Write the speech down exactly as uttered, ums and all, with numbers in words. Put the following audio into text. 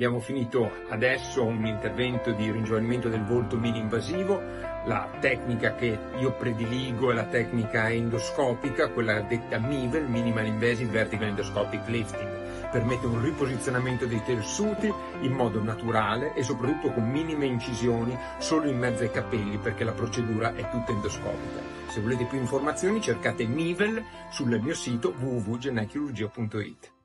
Abbiamo finito adesso un intervento di ringiovanimento del volto mini-invasivo. La tecnica che io prediligo è la tecnica endoscopica, quella detta M I V E L, Minimal Invasive Vertical Endoscopic Lifting. Permette un riposizionamento dei tessuti in modo naturale e soprattutto con minime incisioni solo in mezzo ai capelli, perché la procedura è tutta endoscopica. Se volete più informazioni cercate M I V E L sul mio sito w w w punto genechirurgia punto it.